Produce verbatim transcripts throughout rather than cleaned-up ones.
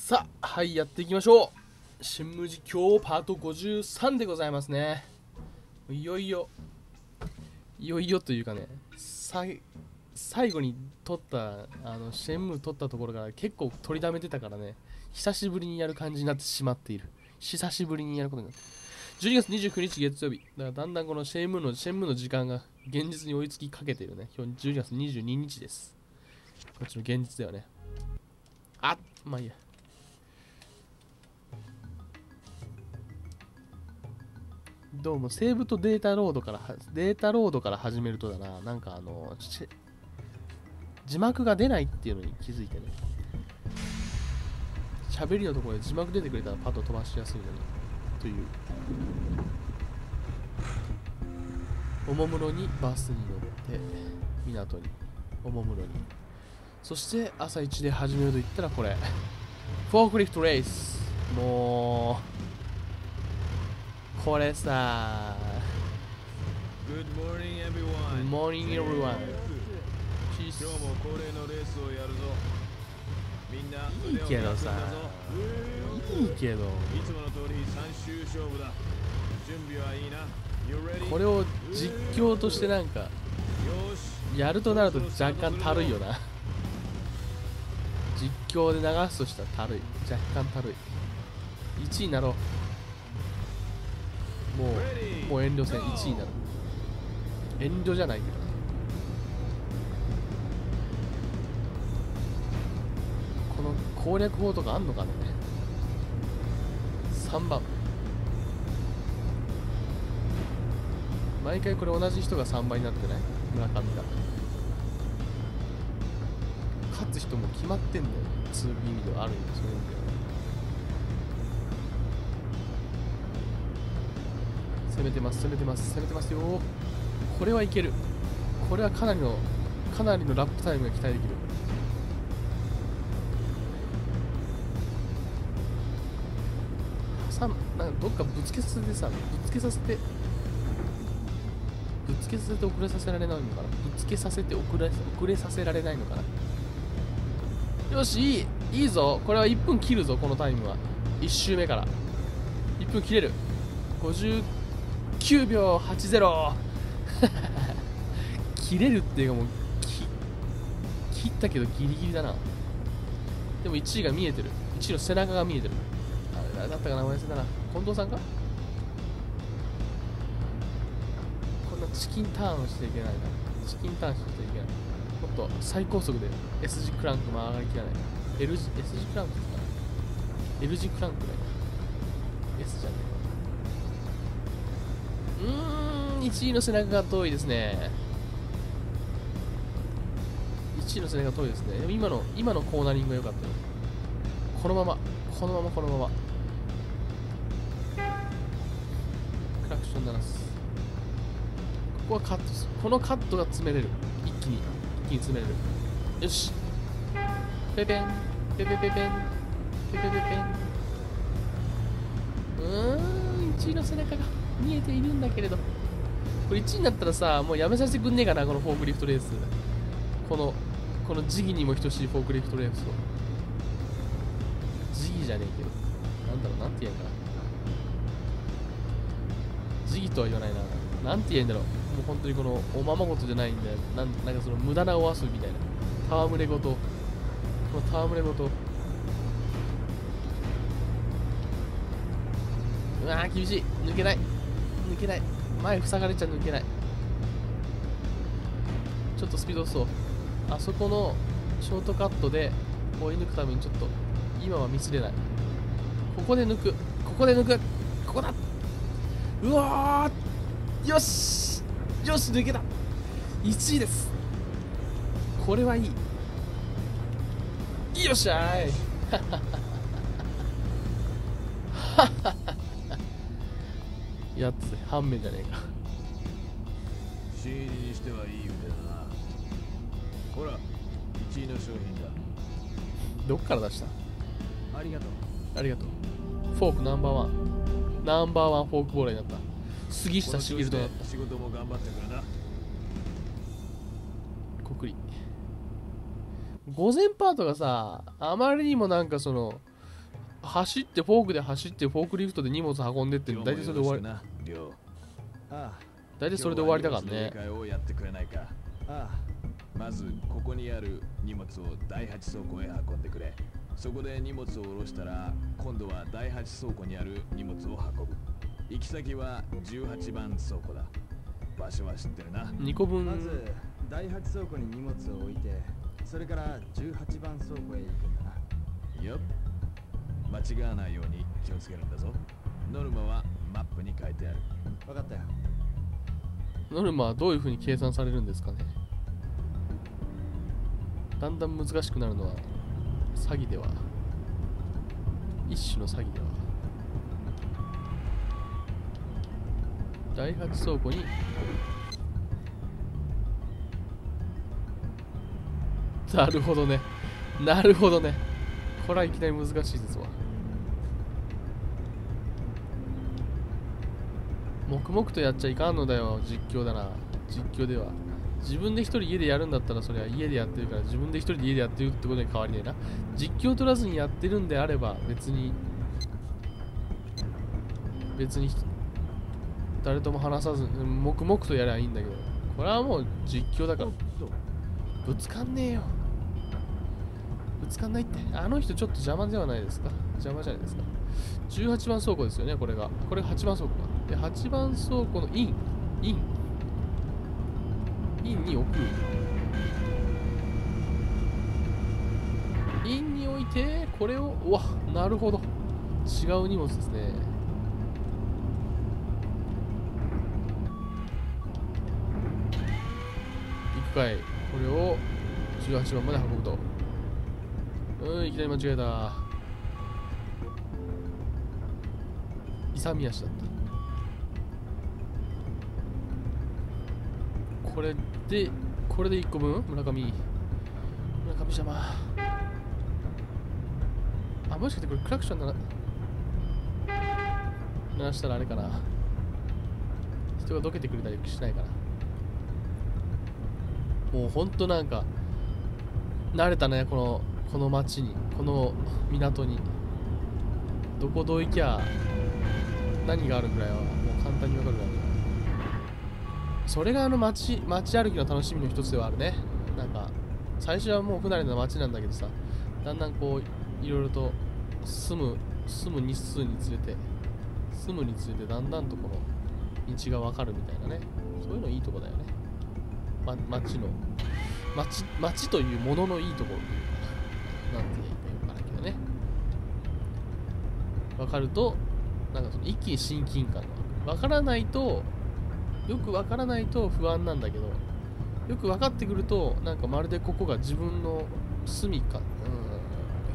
さあ、はい、やっていきましょう。新無実況パートごじゅうさんでございますね。いよいよ、いよいよというかね、さ最後に撮った、あの、シェンムー撮ったところから結構取りだめてたからね、久しぶりにやる感じになってしまっている。久しぶりにやることになって。じゅうにがつにじゅうくにち月曜日。だからだんだんこのシェンムーの、シェンムーの時間が現実に追いつきかけているね。今日じゅうにがつにじゅうににちです。こっちの現実ではね。あっ、まあいいや。どうもセーブとデータロードからデータロードから始めるとだな、なんかあの字幕が出ないっていうのに気づいてね、喋りのところで字幕出てくれたらパッと飛ばしやすいのにという。おもむろにバスに乗って港におもむろに、そして朝一で始めると言ったらこれフォークリフトレース。もうこれさ、 Good morning everyone. Good morning everyone. 今日も恒例のレースをやるぞ。みんないいけどさ、いいけど、 いつもの通りさん周勝負だ。準備はいいな。You ready? これを実況としてなんかよし。 やるとなると若干たるいよな。実況で流すとしたらたるい、若干たるい。いちいになろう。もう、もう遠慮せん、いちいになる。遠慮じゃないけど。この攻略法とかあんのかね。さんばん。毎回これ同じ人がさんばいになってない？村上が。勝つ人も決まってんだよ。ツービー 意味ではある意味、そういう意味では。攻めてます、攻めてます、攻めてますよ。これはいける。これはかなりの、かなりのラップタイムが期待できる。さ、なんかどっかぶつけさせてさ、ぶつけさせて、ぶつけさせて遅れさせられないのかな。ぶつけさせて遅れ、遅れさせられないのかな。よし、いい、いいぞ。これはいっぷん切るぞ、このタイムは。いち周目から。いっぷん切れる。ごじゅうきゅうびょうはちじゅう。切れるっていうかもう切ったけどギリギリだな。でもいちいが見えてる。いちいの背中が見えてる。あれ誰だったかな、名前忘れたな。近藤さんか。こんなチキンターンをしていけないな。チキンターンしていけない。もっと最高速で S 字クランク曲がりきらない。L 字 S 字クランクですかね。 L 字クランクね。 S じゃねえ。うーん、いちいの背中が遠いですね。いちいの背中が遠いですね。でも今の今のコーナリングが良かったよ。このままこのままこのままクラクション鳴らす。ここはカットする。このカットが詰めれる。一気に一気に詰めれる。よし、ペペンペペペペンペペペペン。うーん、いちいの背中が見えているんだけれど、これいちいになったらさ、もうやめさせてくんねえかな、このフォークリフトレース。このこのジギにも等しいフォークリフトレースを。ジギじゃねえけど、なんだろう、なんて言えんかな。ジギとは言わないな。なんて言えんだろう。もう本当にこのおままごとじゃないんだよ。なん、なんかその無駄なお遊びみたいな。戯れごと。この戯れごと。うわー、厳しい。抜けない。抜けない。前塞がれちゃ抜けない。ちょっとスピード落そう。あそこのショートカットで追い抜くためにちょっと今はミスれない。ここで抜く。ここで抜く。ここだ。うわー、よしよし、抜けた。いちいです。これはいい。よっしゃーい。やっつ半面じゃねえか。 新入りにしてはいい腕だな。ほら、いちいの商品だ。 どっから出した？ ありがとう。 ありがとう。フォークナンバーワン。ナンバーワンフォークボーラーになった。杉下茂となった。 仕事も頑張ってくるな。 こくり。午前パートがさ、あまりにもなんかその走ってフォークで走ってフォークリフトで荷物運んでって大体それで終わり。大体それで終わりだからね。 まずここにある荷物をだいはち倉庫へ運んでくれ。そこで荷物を下ろしたら今度はだいはち倉庫にある荷物を運ぶ。行き先はじゅうはちばん倉庫だ。場所は知ってるな。 にこぶん。 まずだいはち倉庫に荷物を置いて、それからじゅうはちばん倉庫へ行くんだな。 よっ、間違わないように気をつけるんだぞ。ノルマはマップに書いてある。 分かったよ。 ノルマはどういう風に計算されるんですかね。だんだん難しくなるのは詐欺では、一種の詐欺では。だいはち倉庫になるほどね、なるほどね。これはいきなり難しいですわ。黙々とやっちゃいかんのだよ、実況だな。実況では自分で一人家でやるんだったら、それは家でやってるから自分で一人で家でやってるってことに変わりないな。実況取らずにやってるんであれば別に別に誰とも話さず黙々とやればいいんだけど、これはもう実況だから。ぶつかんねえよ、ぶつかんないって。あの人ちょっと邪魔ではないですか。邪魔じゃないですか。じゅうはちばん倉庫ですよね、これが。これがはちばん倉庫か。で、はちばん倉庫のインインインに置く。インに置いて、これを、うわ、なるほど。違う荷物ですね。行くかい。これをじゅうはちばんまで運ぶと。うん、いきなり間違えた。勇み足だった。これで、これでいっこぶん村上。村上様。あ、もしかしてこれクラクションなら、鳴らしたらあれかな。人がどけてくれたりしないかな。もうほんとなんか、慣れたね、この、この町に、この港に。どこどう行きゃ、何があるぐらいは、もう簡単にわかるぐらい。それがあの街、街歩きの楽しみの一つではあるね。なんか、最初はもう不慣れな街なんだけどさ、だんだんこう、いろいろと住む、住む日数につれて、住むにつれてだんだんとこの道がわかるみたいなね。そういうのいいとこだよね。ま、街の、街、街というもののいいところというか、なんて言えばいいかわからんけどね。わかると、なんかその一気に親近感がわからないと、よくわからないと不安なんだけど、よく分かってくると、なんかまるでここが自分の住みか、うん、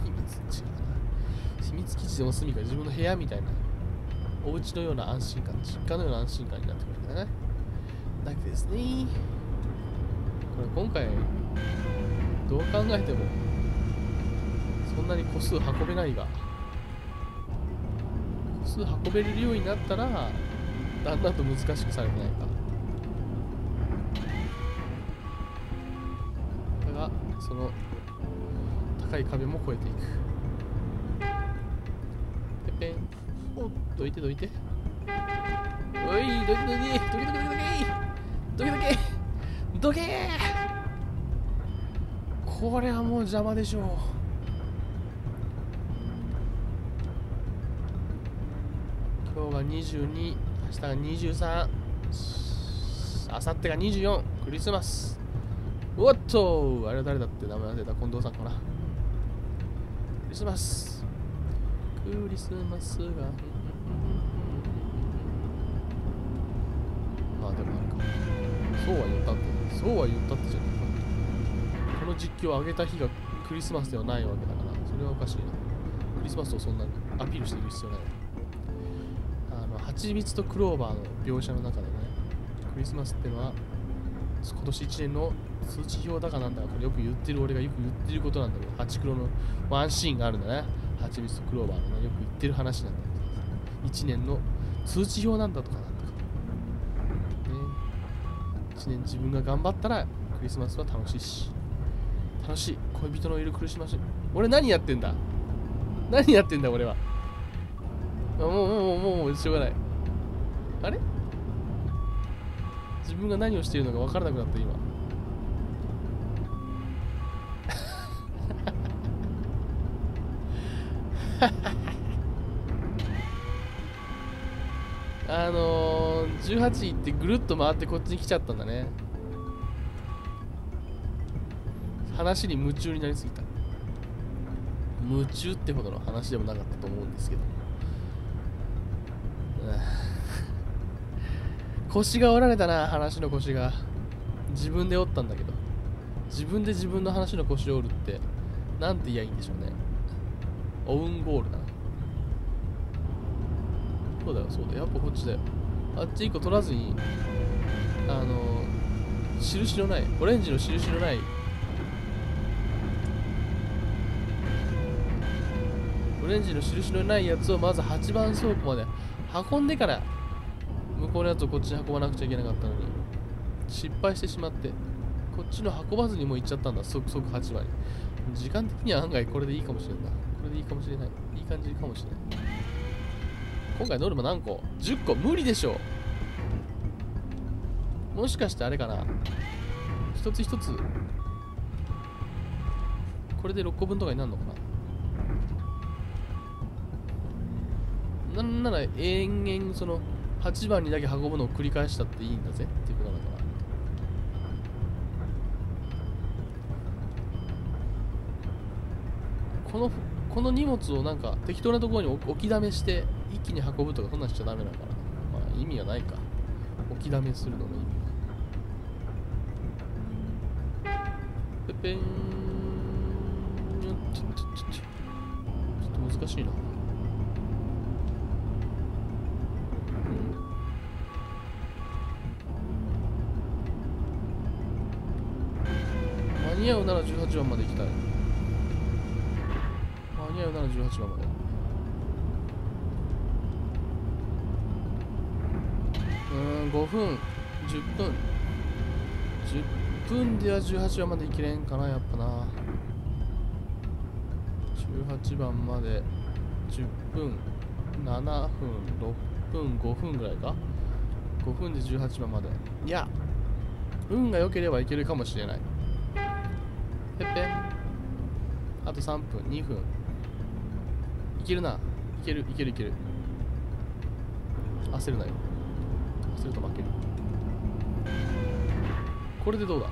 秘密、違うな。秘密基地でも住みか、自分の部屋みたいな、お家のような安心感、実家のような安心感になってくるんだね。だけどですね、これ今回、どう考えても、そんなに個数運べないが、個数運べれるようになったら、だんだんと難しくされてないか。だが、その高い壁も越えていく。ペペン。お、どいてどいて。おい、どいてどいて。どけどけどけどけどけどけどけこれはもう邪魔でしょう。今日がにじゅうに、明日がにじゅうさん、あさってがにじゅうよん、クリスマス。おっと、あれは誰だって名前忘れた。近藤さんかな。クリスマス。クリスマスが。あ、でもあるか。そうは言ったって。そうは言ったってじゃねえか。この実況を上げた日がクリスマスではないわけだから、それはおかしいな。クリスマスをそんなにアピールしていく必要ない。蜂蜜とクローバーの描写の中でね、クリスマスってのは今年いちねんの通知表だかなんだか、これよく言ってる、俺がよく言ってることなんだけど、ハチクロのワンシーンがあるんだね。蜂蜜とクローバーのね、よく言ってる話なんだけど、いちねんの通知表なんだとかなんだか、ね、いちねん自分が頑張ったらクリスマスは楽しいし、楽しい、恋人のいるクリスマス。俺何やってんだ何やってんだ俺は。あもうもうもうもうもうしょうがない。あれ自分が何をしているのか分からなくなった今。あのー、じゅうはち行ってぐるっと回ってこっちに来ちゃったんだね。話に夢中になりすぎた。夢中ってほどの話でもなかったと思うんですけど。腰が折られたな、話の腰が。自分で折ったんだけど。自分で自分の話の腰を折るって、なんて言いやいいんでしょうね。オウンゴールだな。そうだよ、そうだよ。やっぱこっちだよ。あっち一個取らずに、あの、印のない、オレンジの印のない、オレンジの印のないやつをまずはちばん倉庫まで運んでから、向こうのやつをこっちに運ばなくちゃいけなかったのに、失敗してしまって、こっちの運ばずにもう行っちゃったんだ、即即はちばんに。時間的には案外これでいいかもしれんな。これでいいかもしれない。いい感じかもしれない。今回ノルマ何個 ?じゅっ 個無理でしょ。もしかしてあれかな、一つ一つこれでろっこぶんとかになるのかな。なんなら延々そのはちばんにだけ運ぶのを繰り返したっていいんだぜっていうことだから。このこの荷物をなんか適当なところに置きだめして一気に運ぶとかそんなんしちゃダメだから、まあ意味はないか。置きだめするのの意味は。ペペン。ちょっとちょっとちょっと難しいな。間に合うならじゅうはちばんまで行きたい。間に合うならじゅうはちばんまで。うーん、ごふん、じゅっぷん。じゅっぷんではじゅうはちばんまで行けれんかな、やっぱな。じゅうはちばんまでじゅっぷん、ななふん、ろっぷん、ごふんぐらいか。ごふんでじゅうはちばんまで。いや、運が良ければいけるかもしれない。ペッペン。あとさんぷん、にふん。いけるな。いける、いける、いける。焦るなよ。焦ると負ける。これでどうだ。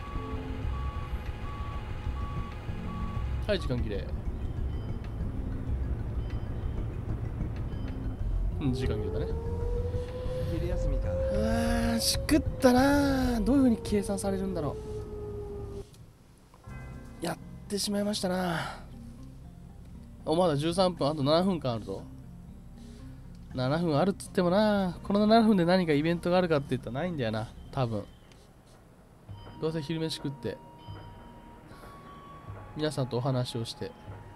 はい、時間切れ。うん、時間切れだね。 昼休みか。 うわー、しくったなー。どういう風に計算されるんだろう。やってしまいましたな。お、まだじゅうさんぷん、あとななふんかんあるぞ。ななふんあるっつってもな、このななふんで何かイベントがあるかって言ったらないんだよな、多分。どうせ昼飯食って皆さんとお話をして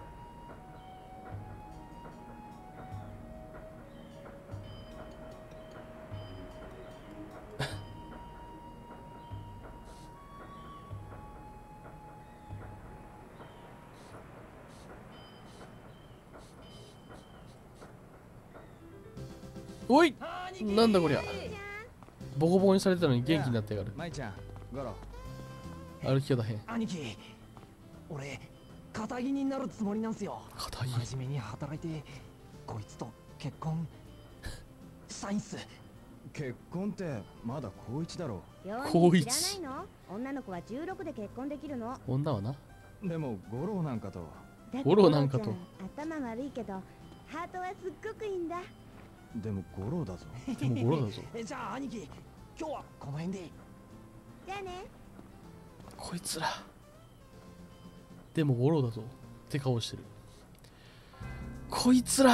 おい、なんだこりゃ。ボコボコにされてたのに元気になってやがる。 舞ちゃん、ゴロ。 歩き方変。 兄貴、俺片木になるつもりなんすよ。 片木。 真面目に働いてこいつと結婚したいんす。 結婚ってまだ高一だろ。 高一。 知らないの？女の子はじゅうろくで結婚できるの。 女はな。 でもゴロなんかと。 ゴロなんかと。 頭悪いけどハートはすっごくいいんだ。 でもゴロだぞ。 でもゴロだぞ。 じゃあ兄貴、今日はこの辺で。 じゃあね。 こいつら。でもゴロだぞって顔してる。こいつら。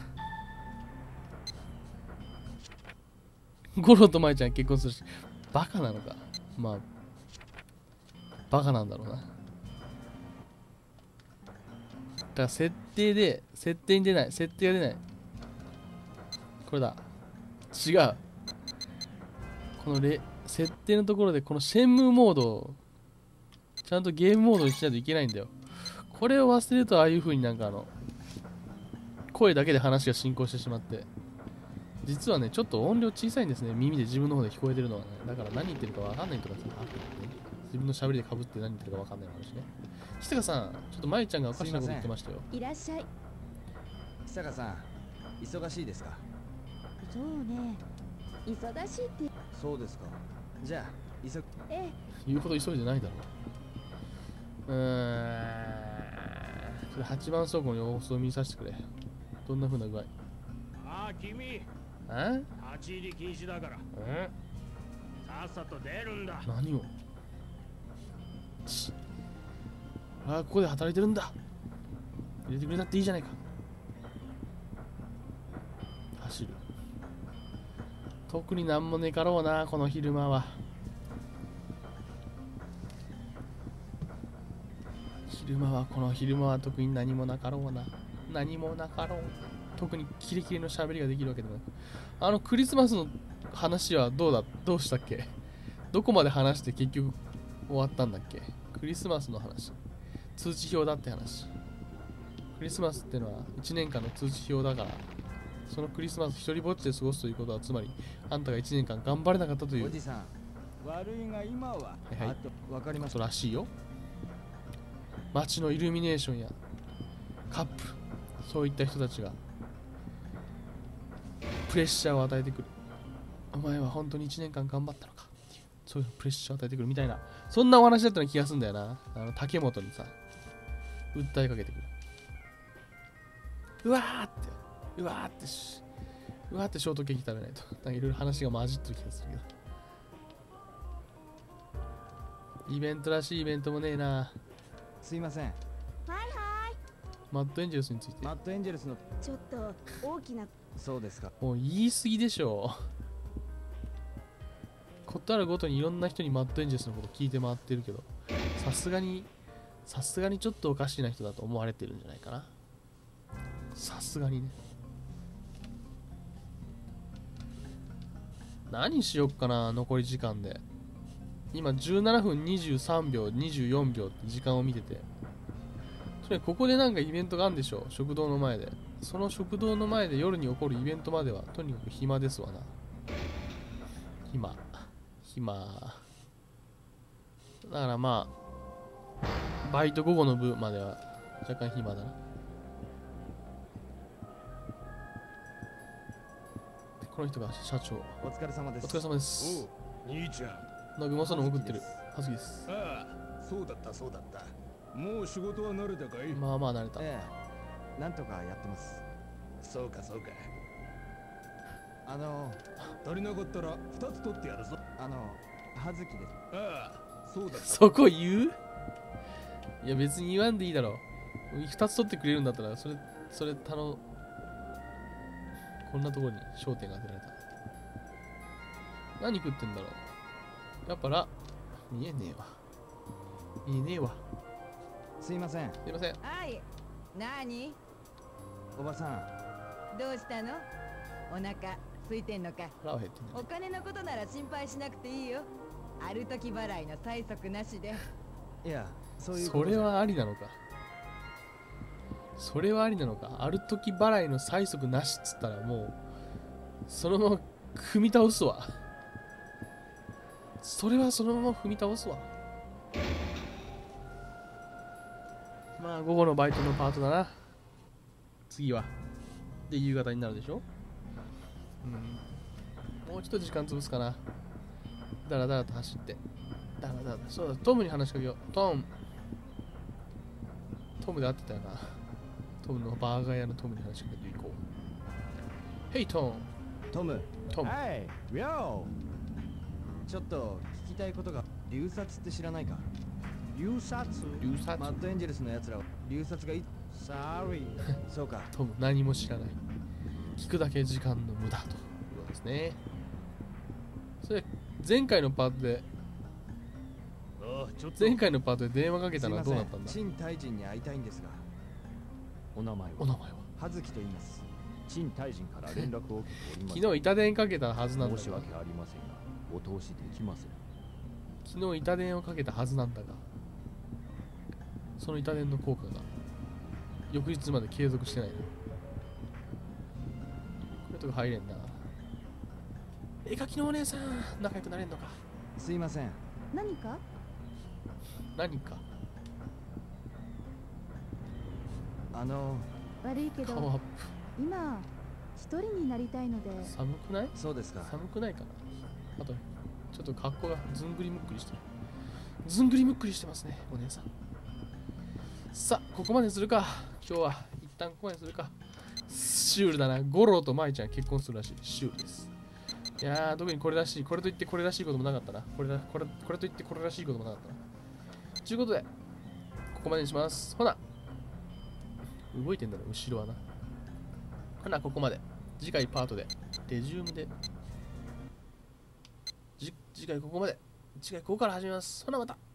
ゴロとマイちゃん結婚するし、バカなのか。まあバカなんだろうな。だから設定で設定に出ない、設定が出ない。これだ。違う。このレ設定のところでこのシェンムーモードをちゃんとゲームモードにしないといけないんだよ。これを忘れるとああいう風になんかあの声だけで話が進行してしまって、実はねちょっと音量小さいんですね。耳で自分の方で聞こえてるのはね。だから何言ってるかわかんないとかさ、あってね、自分の喋りでかぶって何言ってるかわかんない話ね。久香さん、ちょっとまゆちゃんがおかしなこと言ってましたよ。 いらっしゃい。 久香さん、忙しいですか？ そうね、忙しいって。 そうですか。じゃあ急ぐ。 ええ、 言うほど急いでないだろう。うーん、ちょっとはちばん倉庫の様子を見させてくれ。どんな風な具合？ ああ、君、 あ？ 立ち入り禁止だから、 え？ さっさと出るんだ。 何を？ちああ、ここで働いてるんだ。入れてくれたっていいじゃないか。走る。特になんもねかろうな、この昼間は。昼間は、この昼間は特に何もなかろうな。何もなかろう。特にキレキレの喋りができるわけでもなく。あのクリスマスの話はどうだ、どうしたっけ？どこまで話して結局終わったんだっけ？クリスマスの話。通知表だって話。クリスマスってのはいちねんかんの通知表だから、そのクリスマス一人ぼっちで過ごすということは、つまりあんたがいちねんかん頑張れなかったというおじさん、悪いが今は、 はいはいあとわかりましことた。 らしいよ。街のイルミネーションやカップ、そういった人たちがプレッシャーを与えてくる。お前は本当にいちねんかん頑張ったのかっていう、そういうプレッシャーを与えてくるみたいな、そんなお話だったような気がするんだよな。あの竹本にさ、訴えかけてくる。うわーって、うわーってし、うわーってショートケーキ食べないと。なんかいろいろ話が混じってる気がするけど。イベントらしいイベントもねえな。 すいません。 はいはい。 マッドエンジェルスについて。 マッドエンジェルスの。 ちょっと大きな。 そうですか。 もう言い過ぎでしょ。ことあるごとにいろんな人にマッドエンジェルスのこと聞いて回ってるけど、さすがに、さすがにちょっとおかしな人だと思われてるんじゃないかな。さすがにね。何しよっかな、残り時間で。今じゅうななふんにじゅうさんびょう、にじゅうよんびょうって時間を見てて。とにかくここでなんかイベントがあるんでしょ、食堂の前で。その食堂の前で夜に起こるイベントまではとにかく暇ですわな。暇。暇。だからまあ、バイト午後の部までは若干暇だな。この人が社長。 お疲れ様です。 お疲れ様です。 おう、兄ちゃん。 なんかうまそうなの送ってる。はずきです。 ああ、そうだったそうだった。もう仕事は慣れたかい？ まあまあ慣れた。 ええ、なんとかやってます。 そうかそうか。 あの、 足りなかったら二つ取ってやるぞ。 あの、はずきです。 ああ、そうだった。 そこ言う？いや別に言わんでいいだろう。二つ取ってくれるんだったら、それ、それ、たの、こんなところに焦点が当てられた。何食ってんだろう。やっぱら、見えねえわ。見えねえわ。 すいません。 すいません。 はい。なに？ おばさん。 どうしたの？お腹空いてんのか？ 腹は減ってんお金のことなら心配しなくていいよ。ある時払いの催促なしで。 いや、そういうことそれはありなのか。それはありなのか。ある時払いの催促なしっつったらもう、そのまま踏み倒すわ。それはそのまま踏み倒すわ。まあ午後のバイトのパートだな。次は。で、夕方になるでしょ。うん。もうちょっと時間潰すかな。だらだらと走って。だらだら。そうだ、トムに話しかけよう。トム。トムで会ってたよな。トムのバーガー屋のトムに話しかけていこう。ヘイトム。 トム。 トム。 はい、ウィちょっと聞きたいことが。流殺って知らないか？ 流殺？ 流殺マッドエンジェルスのやつらを流殺がいサーリー。 そうか。 トム、何も知らない。聞くだけ時間の無駄ということですね。それ、前回のパートで、 ああ、ちょっと。 前回のパートで電話かけたのはどうなったんだ？ 陳大臣に会いたいんですが。 お名前は？ お名前は？ はずきと言います。 陳大臣から連絡を受けております。 昨日板電かけたはずなんだが、 申し訳ありませんが、お通しできません。 昨日板電をかけたはずなんだが、その板電の効果が翌日まで継続してないな。 とこ入れんな。絵描きのお姉さん、仲良くなれんのか。 すいません。 何か？ 何か。 あの悪いけど顔アップ。 今一人になりたいので。 寒くない？ そうですか。 寒くないかな。あと、ちょっと格好がずんぐりむっくりしてる。ずんぐりむっくりしてますね、お姉さん。さあ、ここまでするか。今日は一旦ここまでするか。シュールだな。五郎と舞ちゃん結婚するらしい。シュールです。いやー、特にこれらしい。これといってこれらしいこともなかったな。これだこれこれといってこれらしいこともなかったな。ということで、ここまでにします。ほな、動いてんだろ、後ろはな。ほな、ここまで。次回パートで、レジュームで。じ次回ここまで。次回ここから始めます。ほな、また。